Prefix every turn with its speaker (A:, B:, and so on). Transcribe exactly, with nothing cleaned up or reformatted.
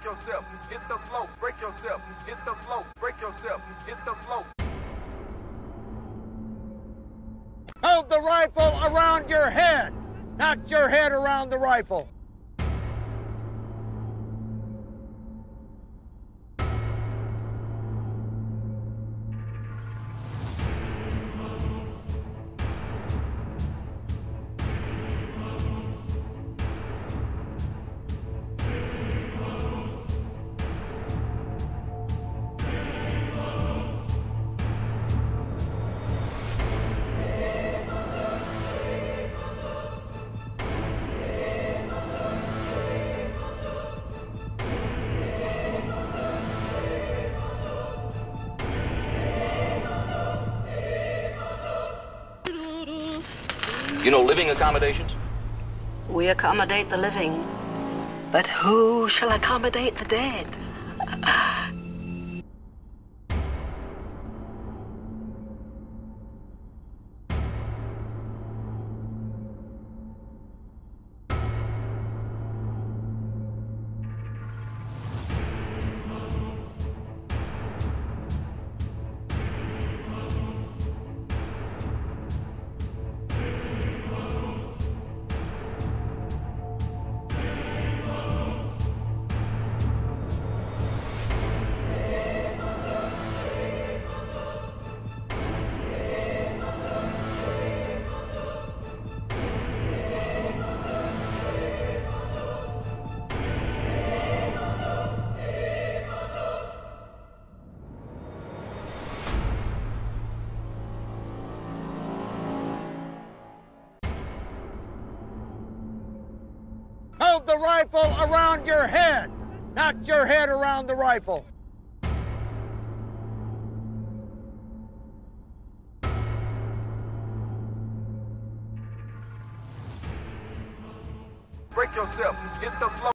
A: yourself, hit the flow, break yourself, hit the flow, break yourself, hit the flow.
B: Hold the rifle around your head, not your head around the rifle.
C: You know living accommodations?
D: We accommodate the living, but who shall accommodate the dead?
B: Hold the rifle around your head, not your head around the rifle.
A: Break yourself, hit the flow.